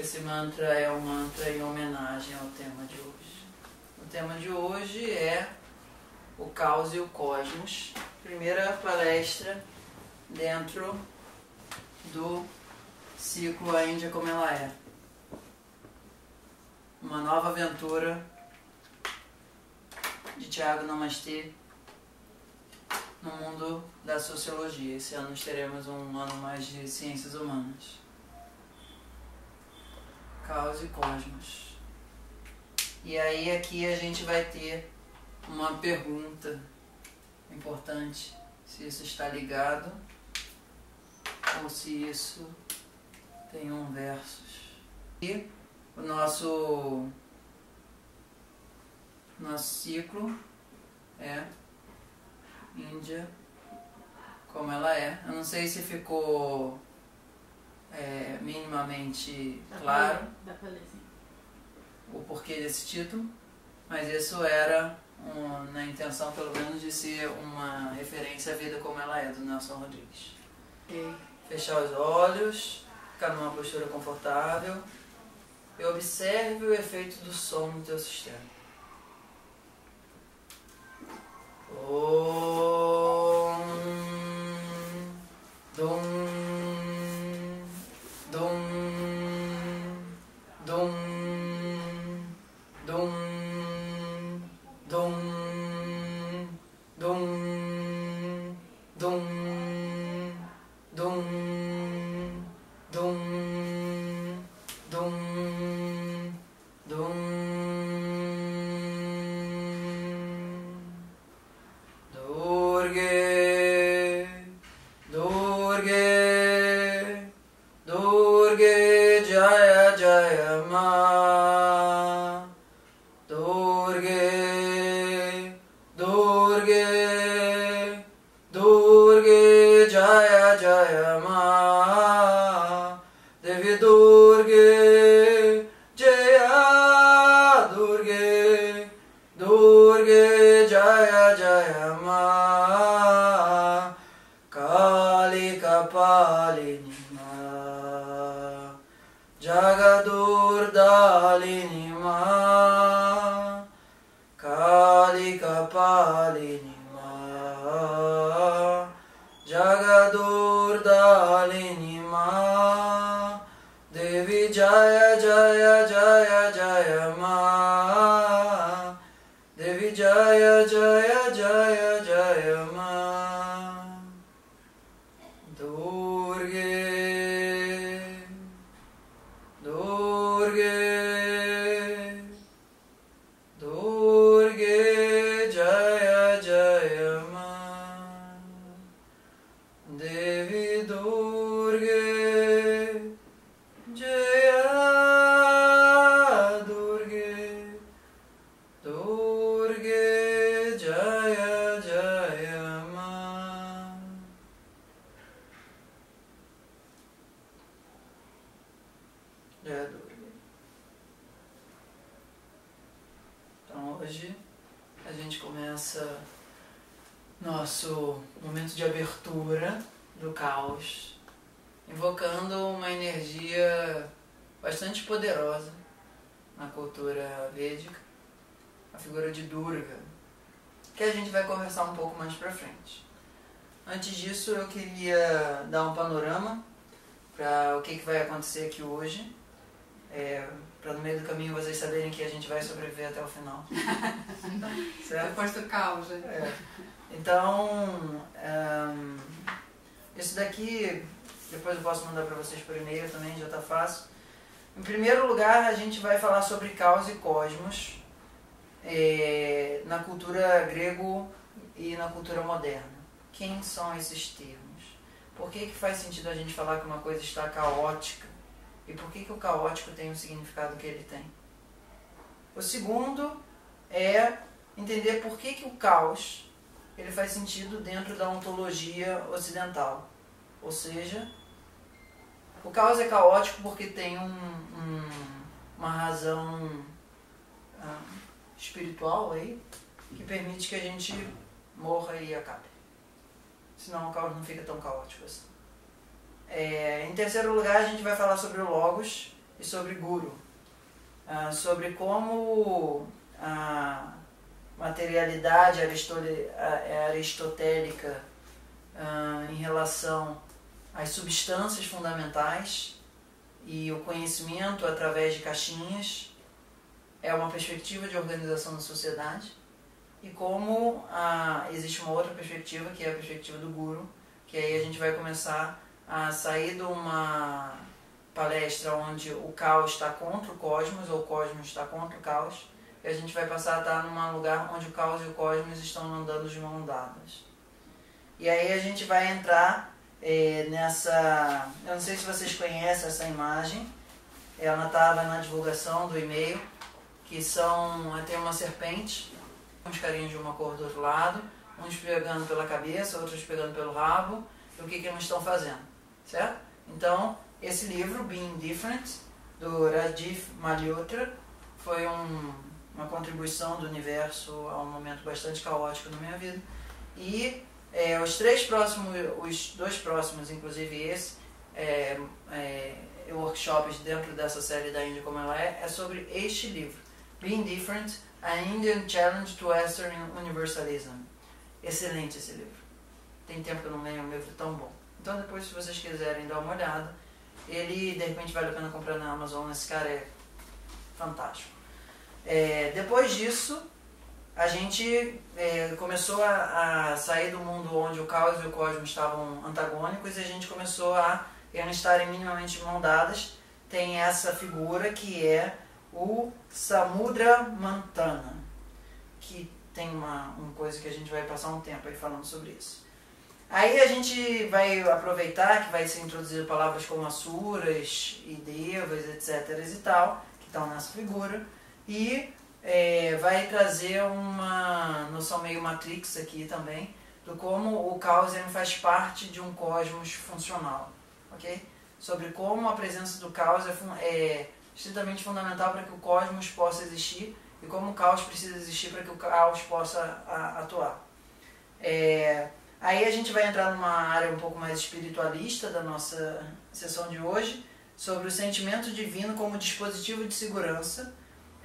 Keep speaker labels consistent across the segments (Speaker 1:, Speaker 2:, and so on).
Speaker 1: Esse mantra é um mantra em homenagem ao tema de hoje. O tema de hoje é o caos e o cosmos. Primeira palestra dentro do ciclo A Índia Como Ela É. Uma nova aventura de Tiago Namastê no mundo da sociologia. Esse ano nós teremos um ano mais de ciências humanas. Caos e cosmos. E aí aqui a gente vai ter uma pergunta importante, se isso está ligado ou se isso tem um versus. E o nosso ciclo é Índia Como Ela É. Eu não sei se ficou minimamente claro o porquê desse título, mas isso era na intenção pelo menos de ser uma referência à vida como ela é, do Nelson Rodrigues. Fechar os olhos, ficar numa postura confortável e observe o efeito do som no teu sistema. Om Dum Dum Dum Dum Dum Dum Dum Dum Dum Dum Dum Durge Durge Durge Jaya Jaya Ma Durge Durge Durge Jaya Jaya Ma Devi Durge Jaya Durge Durge Jaya Jaya Ma Kali Kapalini Ma Jagadur Dalini Ma Kali Kapalini Ma Jagadur Dalini Ma Devi Jaya Jaya Jaya Jaya Ma Devi Jaya Jaya Jaya Jaya Ma Durge Durge Durge Jaya Jaya Ma Devi Durge Jaya Durge Durge Jaya Jaya Ma. Jaya Durge. Então hoje a gente começa nosso momento de abertura do caos, invocando uma energia bastante poderosa na cultura védica, a figura de Durga, que a gente vai conversar um pouco mais pra frente. Antes disso, eu queria dar um panorama para o que vai acontecer aqui hoje, para no meio do caminho vocês saberem que a gente vai sobreviver até o final. Certo?
Speaker 2: Depois do caos, né?
Speaker 1: Então, isso daqui, depois eu posso mandar para vocês por e-mail também, já tá fácil. Em primeiro lugar, a gente vai falar sobre caos e cosmos na cultura grego e na cultura moderna. Quem são esses termos? Por que faz sentido a gente falar que uma coisa está caótica? E por que o caótico tem o significado que ele tem? O segundo é entender por que o caos ele faz sentido dentro da ontologia ocidental. Ou seja, o caos é caótico porque tem uma razão espiritual aí que permite que a gente morra e acabe. Senão o caos não fica tão caótico assim. Em terceiro lugar, a gente vai falar sobre o Logos e sobre Guru, sobre como a materialidade aristotélica em relação às substâncias fundamentais e o conhecimento através de caixinhas é uma perspectiva de organização da sociedade, e como existe uma outra perspectiva, que é a perspectiva do Guru, que aí a gente vai começar a sair de uma palestra onde o caos está contra o cosmos, ou o cosmos está contra o caos, e a gente vai passar a estar num lugar onde o caos e o cosmos estão andando de mãos dadas. E aí a gente vai entrar nessa... Eu não sei se vocês conhecem essa imagem, ela estava na divulgação do e-mail, que tem uma serpente, uns carinhos de uma cor do outro lado, uns pegando pela cabeça, outros pegando pelo rabo, e o que eles estão fazendo, certo? Então, esse livro, Being Different, do Rajiv Malhotra, foi uma contribuição do universo a um momento bastante caótico na minha vida. E os dois próximos, inclusive esse, workshops dentro dessa série da Índia como ela é sobre este livro, Being Different, An Indian Challenge to Western Universalism. Excelente esse livro. Tem tempo que eu não leio um livro tão bom. Então depois, se vocês quiserem dar uma olhada, ele de repente vale a pena comprar na Amazon, esse cara é fantástico. Depois disso, a gente começou a sair do mundo onde o caos e o cosmos estavam antagônicos, e a gente começou a estarem minimamente de mão dadas. Tem essa figura que é o Samudra Mantana, que tem uma coisa que a gente vai passar um tempo aí falando sobre isso. Aí a gente vai aproveitar que vai ser introduzido palavras como asuras e devas, etc. e tal, que estão nessa figura, e vai trazer uma noção meio Matrix aqui também, do como o caos faz parte de um cosmos funcional, ok? Sobre como a presença do caos é estritamente fundamental para que o cosmos possa existir, e como o caos precisa existir para que o caos possa atuar. Aí a gente vai entrar numa área um pouco mais espiritualista da nossa sessão de hoje, sobre o sentimento divino como dispositivo de segurança,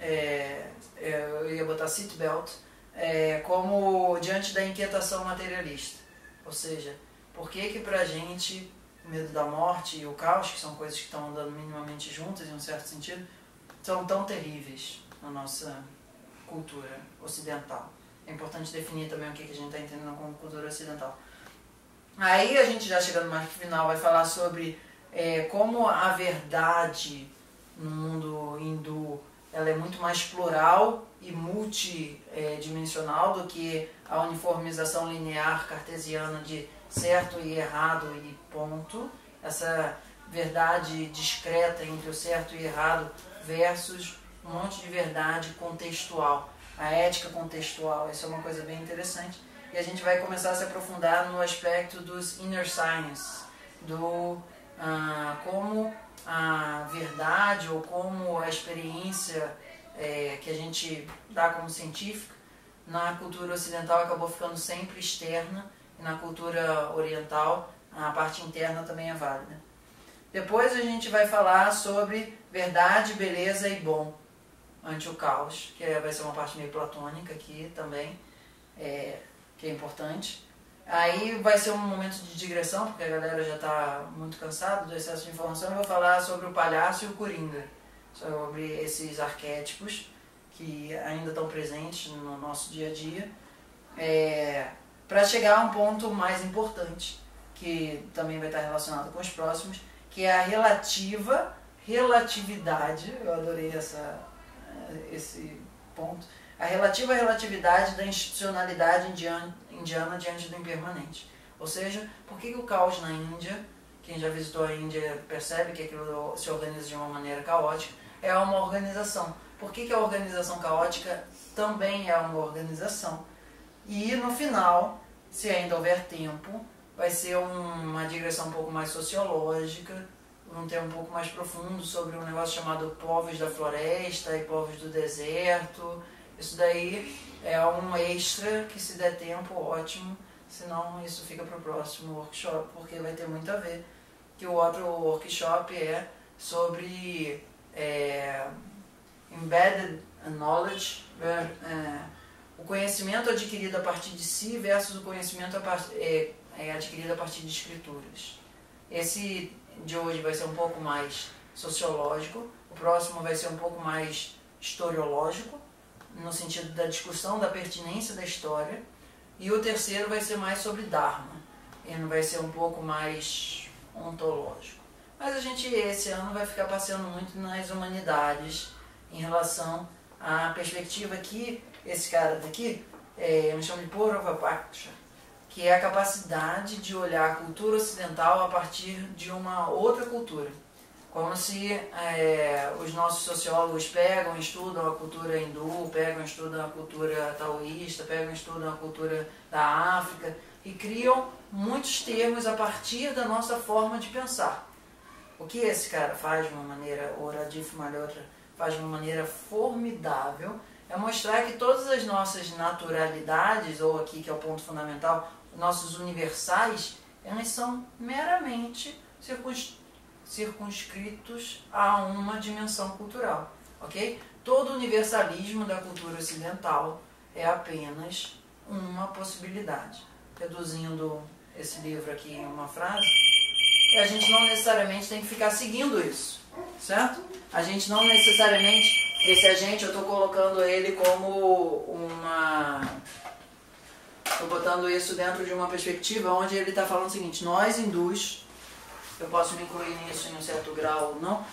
Speaker 1: eu ia botar seatbelt, como diante da inquietação materialista. Ou seja, por que pra gente o medo da morte e o caos, que são coisas que estão andando minimamente juntas em um certo sentido, são tão terríveis na nossa cultura ocidental? É importante definir também o que a gente está entendendo como cultura ocidental. Aí a gente, já chegando mais pro final, vai falar sobre como a verdade no mundo hindu ela é muito mais plural e multidimensional do que a uniformização linear cartesiana de certo e errado e ponto. Essa verdade discreta entre o certo e errado versus um monte de verdade contextual. A ética contextual, isso é uma coisa bem interessante. E a gente vai começar a se aprofundar no aspecto dos inner science, como a verdade ou como a experiência que a gente dá como científica na cultura ocidental acabou ficando sempre externa, e na cultura oriental a parte interna também é válida. Depois a gente vai falar sobre verdade, beleza e bom ante o caos, que vai ser uma parte meio platônica aqui também, que é importante. Aí vai ser um momento de digressão, porque a galera já está muito cansada do excesso de informação. Eu vou falar sobre o palhaço e o coringa, sobre esses arquétipos que ainda estão presentes no nosso dia a dia, para chegar a um ponto mais importante, que também vai estar relacionado com os próximos, que é a relatividade, eu adorei esse ponto, a relativa relatividade da institucionalidade indiana diante do impermanente. Ou seja, por que o caos na Índia, quem já visitou a Índia percebe que aquilo se organiza de uma maneira caótica, é uma organização. Por que a organização caótica também é uma organização? E no final, se ainda houver tempo, vai ser uma digressão um pouco mais sociológica, um tema um pouco mais profundo sobre um negócio chamado povos da floresta e povos do deserto. Isso daí é um extra que, se der tempo, ótimo, senão isso fica para o próximo workshop, porque vai ter muito a ver. Que o outro workshop é sobre embedded knowledge, o conhecimento adquirido a partir de si versus o conhecimento adquirido a partir de escrituras. Esse de hoje vai ser um pouco mais sociológico, o próximo vai ser um pouco mais historiológico, no sentido da discussão da pertinência da história, e o terceiro vai ser mais sobre Dharma, ele vai ser um pouco mais ontológico. Mas a gente esse ano vai ficar passeando muito nas humanidades em relação à perspectiva que esse cara daqui, eu chamo de Puravapaksha, que é a capacidade de olhar a cultura ocidental a partir de uma outra cultura. Como se os nossos sociólogos pegam e estudam a cultura hindu, pegam e estudam a cultura taoísta, pegam e estudam a cultura da África e criam muitos termos a partir da nossa forma de pensar. O que esse cara faz de uma maneira, o Radif Malhotra faz de uma maneira formidável, é mostrar que todas as nossas naturalidades, ou aqui que é o ponto fundamental, nossos universais, elas são meramente circunscritos a uma dimensão cultural, ok? Todo universalismo da cultura ocidental é apenas uma possibilidade. Reduzindo esse livro aqui em uma frase, a gente não necessariamente tem que ficar seguindo isso, certo? A gente não necessariamente, esse agente eu estou colocando ele como uma... Estou botando isso dentro de uma perspectiva onde ele está falando o seguinte: nós hindus, eu posso me incluir nisso em um certo grau ou não,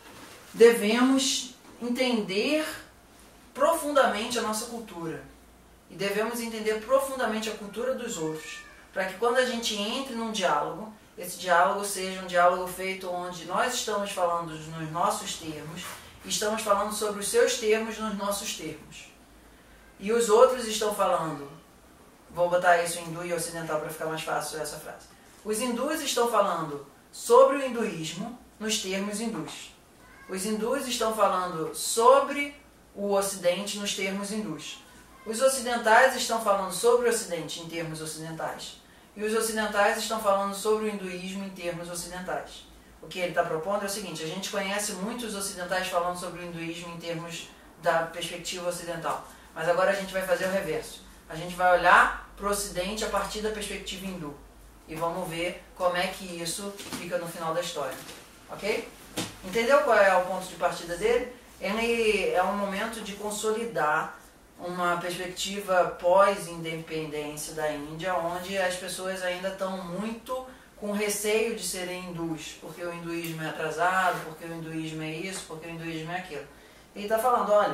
Speaker 1: devemos entender profundamente a nossa cultura e devemos entender profundamente a cultura dos outros, para que quando a gente entre num diálogo, esse diálogo seja um diálogo feito onde nós estamos falando nos nossos termos e estamos falando sobre os seus termos nos nossos termos. E os outros estão falando, vou botar isso em hindu e ocidental para ficar mais fácil essa frase. Os hindus estão falando sobre o hinduísmo nos termos hindus. Os hindus estão falando sobre o ocidente nos termos hindus. Os ocidentais estão falando sobre o ocidente em termos ocidentais. E os ocidentais estão falando sobre o hinduísmo em termos ocidentais. O que ele está propondo é o seguinte: a gente conhece muitos ocidentais falando sobre o hinduísmo em termos da perspectiva ocidental. Mas agora a gente vai fazer o reverso. A gente vai olhar para o ocidente a partir da perspectiva hindu. E vamos ver como é que isso fica no final da história. Ok? Entendeu qual é o ponto de partida dele? Ele é um momento de consolidar uma perspectiva pós-independência da Índia, onde as pessoas ainda estão muito com receio de serem hindus, porque o hinduísmo é atrasado, porque o hinduísmo é isso, porque o hinduísmo é aquilo. Ele está falando, olha,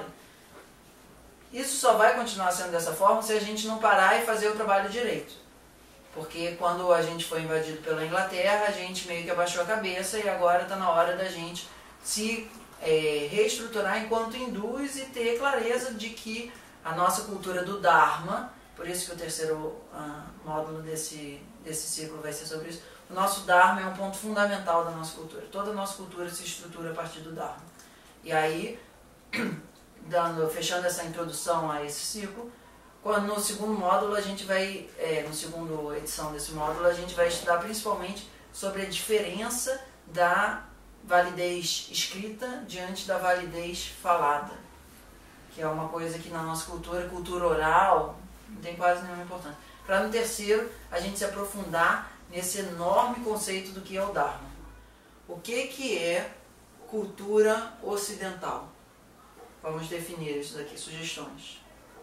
Speaker 1: isso só vai continuar sendo dessa forma se a gente não parar e fazer o trabalho direito. Porque quando a gente foi invadido pela Inglaterra, a gente meio que abaixou a cabeça e agora está na hora da gente se reestruturar enquanto hindus e ter clareza de que a nossa cultura do Dharma, por isso que o terceiro módulo desse ciclo vai ser sobre isso, o nosso Dharma é um ponto fundamental da nossa cultura. Toda a nossa cultura se estrutura a partir do Dharma. E aí, fechando essa introdução a esse ciclo, no segundo módulo a gente vai, no segundo edição desse módulo, a gente vai estudar principalmente sobre a diferença da validez escrita diante da validez falada, que é uma coisa que na nossa cultura oral, não tem quase nenhuma importância. Para no terceiro a gente se aprofundar nesse enorme conceito do que é o Dharma. O que é cultura ocidental? Vamos definir isso daqui, sugestões.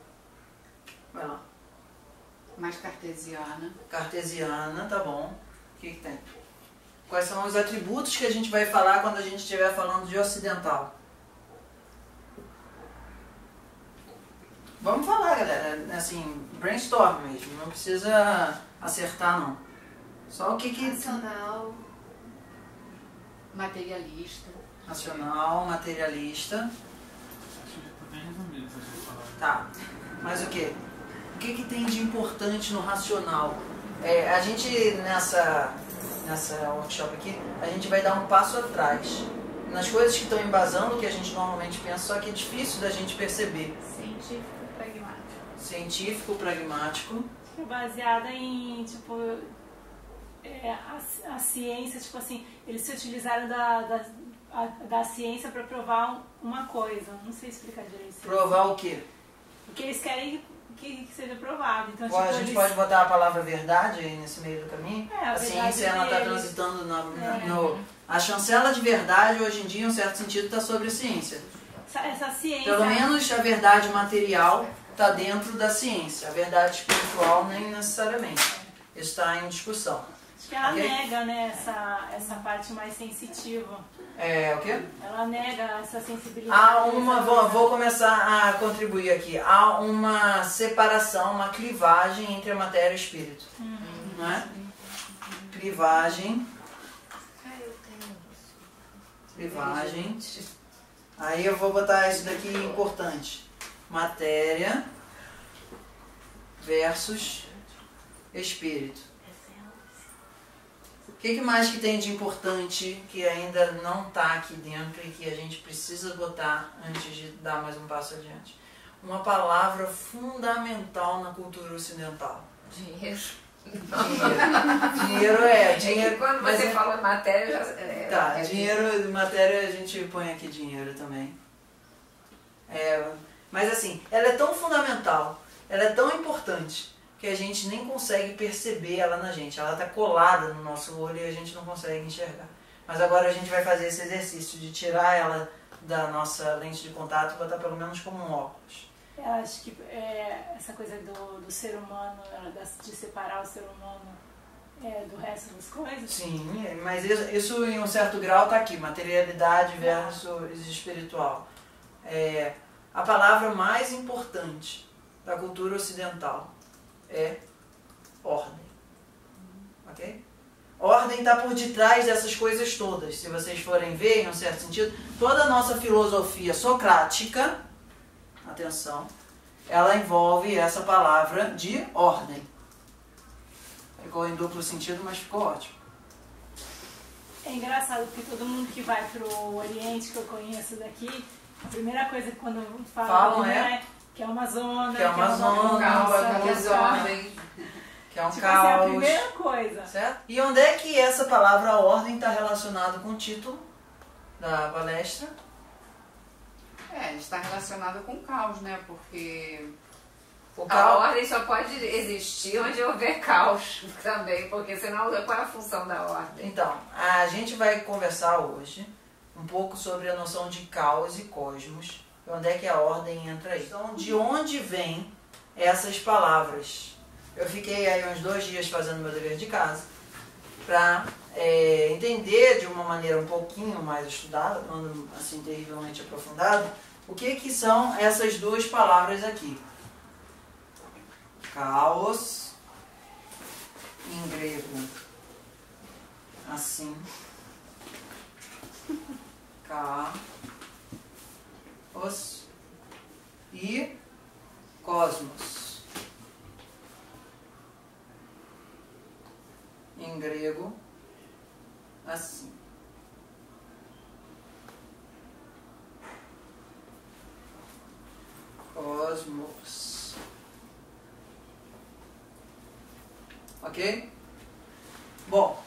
Speaker 1: Vai lá.
Speaker 2: Mais cartesiana.
Speaker 1: Cartesiana, tá bom. O que tem? Quais são os atributos que a gente vai falar quando a gente estiver falando de ocidental? Vamos falar, galera. Assim, brainstorm mesmo. Não precisa acertar, não. Só o que...
Speaker 2: Racional. Materialista.
Speaker 1: Racional, materialista. Tá. Mas o quê? O que tem de importante no racional? A gente, nessa workshop aqui, a gente vai dar um passo atrás nas coisas que estão embasando o que a gente normalmente pensa, só que é difícil da gente perceber.
Speaker 3: Científico pragmático.
Speaker 1: Científico pragmático.
Speaker 3: Baseada em, tipo, a ciência, tipo assim, eles se utilizaram da ciência para provar uma coisa. Não sei explicar direito.
Speaker 1: Provar o quê?
Speaker 3: O que eles querem que seja provado. Então,
Speaker 1: A gente
Speaker 3: eles...
Speaker 1: pode botar a palavra verdade aí nesse meio do caminho?
Speaker 3: A
Speaker 1: ciência ela está
Speaker 3: deles.
Speaker 1: transitando a chancela de verdade hoje em dia, em um certo sentido, está sobre a ciência.
Speaker 3: Essa ciência...
Speaker 1: Pelo menos a verdade material está dentro da ciência. A verdade espiritual nem necessariamente. Isso está em discussão.
Speaker 3: Acho que ela nega, né, essa parte mais sensitiva.
Speaker 1: É o quê?
Speaker 3: Ela nega essa sensibilidade.
Speaker 1: Vou começar a contribuir aqui. Há uma separação, uma clivagem entre a matéria e o espírito. Não é? Clivagem. Clivagem. Aí eu vou botar isso daqui importante. Matéria versus espírito. O que mais que tem de importante que ainda não está aqui dentro e que a gente precisa botar antes de dar mais um passo adiante? Uma palavra fundamental na cultura ocidental.
Speaker 4: Dinheiro.
Speaker 1: Dinheiro.
Speaker 4: Quando você fala matéria, já
Speaker 1: dinheiro e matéria a gente põe aqui dinheiro também. Mas assim, ela é tão fundamental, ela é tão importante, que a gente nem consegue perceber ela na gente. Ela está colada no nosso olho e a gente não consegue enxergar. Mas agora a gente vai fazer esse exercício de tirar ela da nossa lente de contato e botar pelo menos como um óculos.
Speaker 3: Eu acho que essa coisa do ser humano, de separar o ser humano do resto das coisas.
Speaker 1: Sim, mas isso em um certo grau está aqui. Materialidade versus espiritual. A palavra mais importante da cultura ocidental é ordem. Ok? Ordem está por detrás dessas coisas todas. Se vocês forem ver, em um certo sentido, toda a nossa filosofia socrática, atenção, ela envolve essa palavra de ordem. Ficou em duplo sentido, mas ficou ótimo.
Speaker 3: É engraçado porque todo mundo que vai para o Oriente, que eu conheço daqui, a primeira coisa que quando falam que é uma zona,
Speaker 1: que é uma
Speaker 4: desordem,
Speaker 1: que é um
Speaker 3: tipo
Speaker 1: caos.
Speaker 3: Assim, a primeira coisa.
Speaker 1: Certo? E onde é que essa palavra ordem está relacionada com o título da palestra?
Speaker 2: Está relacionado com o caos, né? Porque
Speaker 4: a ordem só pode existir onde houver caos também, porque senão qual é a função da ordem?
Speaker 1: Então, a gente vai conversar hoje um pouco sobre a noção de caos e cosmos, e onde é que a ordem entra aí. Então, de onde vêm essas palavras? Eu fiquei aí uns 2 dias fazendo meu dever de casa para entender de uma maneira um pouquinho mais estudada, não assim terrivelmente aprofundada, o que são essas 2 palavras aqui. Caos, em grego, assim, caos e cosmos, em grego, assim. Cosmos. Ok? Bom,